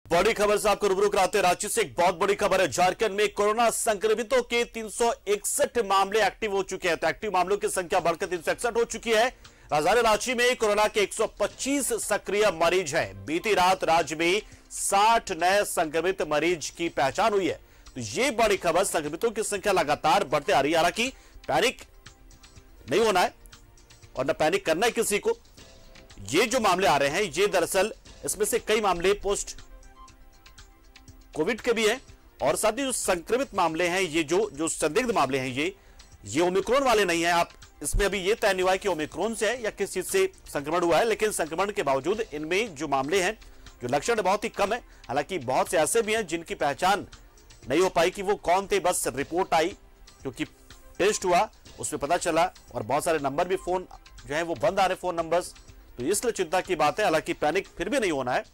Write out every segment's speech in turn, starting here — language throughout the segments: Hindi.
बड़ी खबर से आपको रूबरू कराते हैं। रांची से एक बहुत बड़ी खबर है। झारखंड में कोरोना संक्रमितों के 361 मामले एक्टिव हो चुके हैं। तो एक्टिव मामलों की संख्या बढ़कर 361 हो चुकी है। राजधानी रांची में कोरोना के 125 सक्रिय मरीज हैं। बीती रात राज्य में 60 नए संक्रमित मरीज की पहचान हुई है। तो ये बड़ी खबर, संक्रमितों की संख्या लगातार बढ़ते आ रही है। हालांकि पैनिक नहीं होना है और न पैनिक करना है किसी को। ये जो मामले आ रहे हैं, ये दरअसल इसमें से कई मामले पोस्ट कोविड के भी हैं और साथ ही जो संक्रमित मामले हैं, ये जो संदिग्ध मामले हैं, ये ओमिक्रॉन वाले नहीं हैं। आप इसमें अभी ये तय नहीं हुआ है कि ओमिक्रॉन से है या किस चीज से संक्रमण हुआ है, लेकिन संक्रमण के बावजूद इनमें जो मामले हैं, जो लक्षण बहुत ही कम है। हालांकि बहुत से ऐसे भी हैं जिनकी पहचान नहीं हो पाई कि वो कौन थे। बस रिपोर्ट आई, क्योंकि टेस्ट हुआ, उसमें पता चला, और बहुत सारे नंबर भी फोन जो है वो बंद आ रहे, फोन नंबर्स। तो इसलिए चिंता की बात है। हालांकि पैनिक फिर भी नहीं होना है।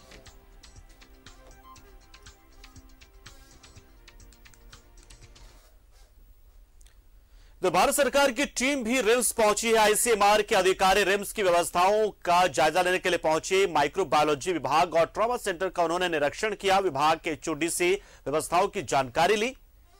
तो भारत सरकार की टीम भी रिम्स पहुंची है। आईसीएमआर के अधिकारी रिम्स की व्यवस्थाओं का जायजा लेने के लिए पहुंचे। माइक्रोबायोलॉजी विभाग और ट्रॉमा सेंटर का उन्होंने निरीक्षण किया। विभाग के एचओडी से व्यवस्थाओं की जानकारी ली।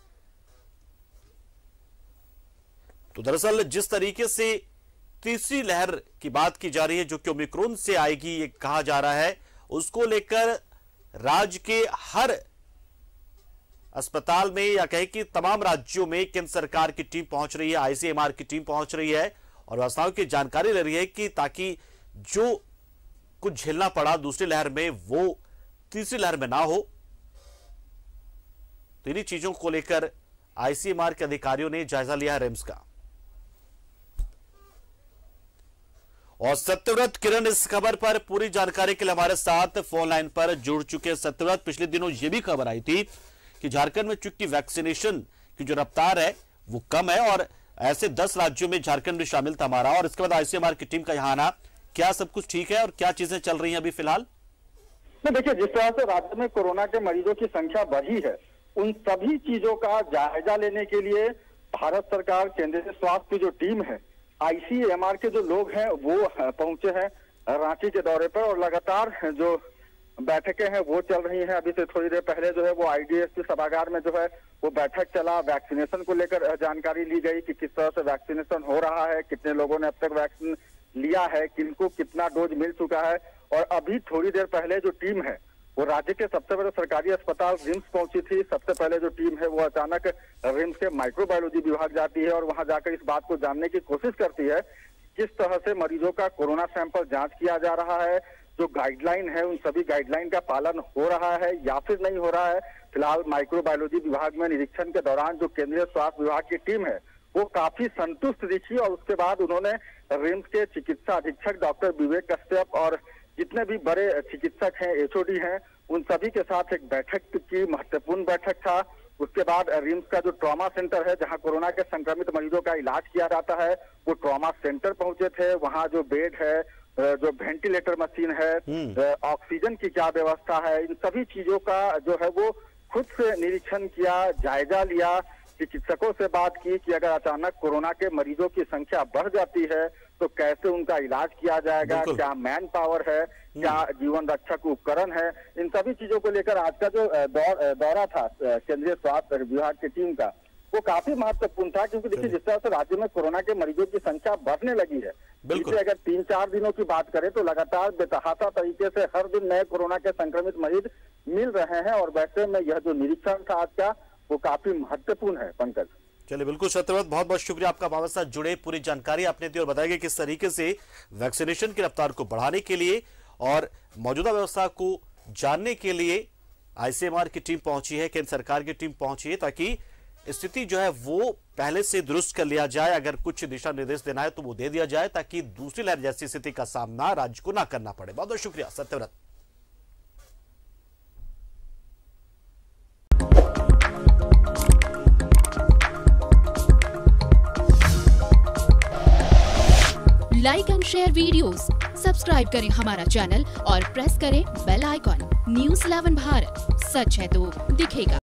तो दरअसल जिस तरीके से तीसरी लहर की बात की जा रही है, जो कि ओमिक्रॉन से आएगी ये कहा जा रहा है, उसको लेकर राज्य के हर अस्पताल में या कहे कि तमाम राज्यों में केंद्र सरकार की टीम पहुंच रही है, आईसीएमआर की टीम पहुंच रही है और व्यवस्थाओं की जानकारी ले रही है कि ताकि जो कुछ झेलना पड़ा दूसरी लहर में, वो तीसरी लहर में ना हो। तो इन्हीं चीजों को लेकर आईसीएमआर के अधिकारियों ने जायजा लिया है रिम्स का। और सत्यव्रत किरण इस खबर पर पूरी जानकारी के लिए हमारे साथ फोन लाइन पर जुड़ चुके हैं। सत्यव्रत, पिछले दिनों यह भी खबर आई थी कि झारखंड में चूंकि वैक्सीनेशन की जो रफ्तार है वो कम है और ऐसे 10 राज्यों में झारखंड भी शामिल था हमारा, और इसके बाद आईसीएमआर की टीम का यहां आना, क्या सब कुछ ठीक है और क्या चीजें चल रही हैं अभी फिलहाल? देखिए, जिस तरह से राज्य में कोरोना के मरीजों की संख्या बढ़ी है, उन सभी चीजों का जायजा लेने के लिए भारत सरकार, केंद्रीय स्वास्थ्य की जो टीम है, आईसीएमआर के जो लोग हैं वो पहुंचे हैं रांची के दौरे पर। और लगातार जो बैठकें हैं वो चल रही हैं। अभी से थोड़ी देर पहले जो है वो आईडीएसपी सभागार में जो है वो बैठक चला। वैक्सीनेशन को लेकर जानकारी ली गई कि किस तरह से वैक्सीनेशन हो रहा है, कितने लोगों ने अब तक वैक्सीन लिया है, किनको कितना डोज मिल चुका है। और अभी थोड़ी देर पहले जो टीम है वो राज्य के सबसे बड़े सरकारी अस्पताल रिम्स पहुंची थी। सबसे पहले जो टीम है वो अचानक रिम्स के माइक्रोबायोलॉजी विभाग जाती है और वहां जाकर इस बात को जानने की कोशिश करती है किस तरह से मरीजों का कोरोना सैंपल जांच किया जा रहा है, जो गाइडलाइन है उन सभी गाइडलाइन का पालन हो रहा है या फिर नहीं हो रहा है। फिलहाल माइक्रोबायोलॉजी विभाग में निरीक्षण के दौरान जो केंद्रीय स्वास्थ्य विभाग की टीम है वो काफी संतुष्ट दिखी और उसके बाद उन्होंने रिम्स के चिकित्सा अधीक्षक डॉक्टर विवेक कश्यप और जितने भी बड़े चिकित्सक हैं, एचओडी हैं, उन सभी के साथ एक बैठक की। महत्वपूर्ण बैठक था। उसके बाद रिम्स का जो ट्रॉमा सेंटर है, जहां कोरोना के संक्रमित मरीजों का इलाज किया जाता है, वो ट्रॉमा सेंटर पहुंचे थे। वहां जो बेड है, जो वेंटिलेटर मशीन है, ऑक्सीजन की क्या व्यवस्था है, इन सभी चीजों का जो है वो खुद से निरीक्षण किया, जायजा लिया। चिकित्सकों से बात की कि अगर अचानक कोरोना के मरीजों की संख्या बढ़ जाती है तो कैसे उनका इलाज किया जाएगा, क्या मैन पावर है, क्या जीवन रक्षक उपकरण है। इन सभी चीजों को लेकर आज का जो दौरा था केंद्रीय स्वास्थ्य विभाग की टीम का, वो काफी महत्वपूर्ण था। क्योंकि देखिए, जिस तरह से राज्य में कोरोना के मरीजों की संख्या बढ़ने लगी है, इसलिए अगर 3-4 दिनों की बात करें तो लगातार बेतहाशा तरीके से हर दिन नए कोरोना के संक्रमित मरीज मिल रहे हैं। और वैसे में यह जो निरीक्षण था आज का, वो काफी महत्वपूर्ण है। पंकज, चलिए, बिल्कुल सत्यव्रत, बहुत बहुत शुक्रिया आपका हमारे साथ जुड़े, पूरी जानकारी आपने दी और बताया किस तरीके से वैक्सीनेशन की रफ्तार को बढ़ाने के लिए और मौजूदा व्यवस्था को जानने के लिए आईसीएमआर की टीम पहुंची है, केंद्र सरकार की टीम पहुंची है, ताकि स्थिति जो है वो पहले से दुरुस्त कर लिया जाए। अगर कुछ दिशा निर्देश देना है तो वो दे दिया जाए, ताकि दूसरी लहर जैसी स्थिति का सामना राज्य को ना करना पड़े। बहुत बहुत शुक्रिया Satyavrat. Like and share videos, subscribe करें हमारा चैनल और प्रेस करें बेल आइकॉन। न्यूज़ 11 भारत, सच है तो दिखेगा।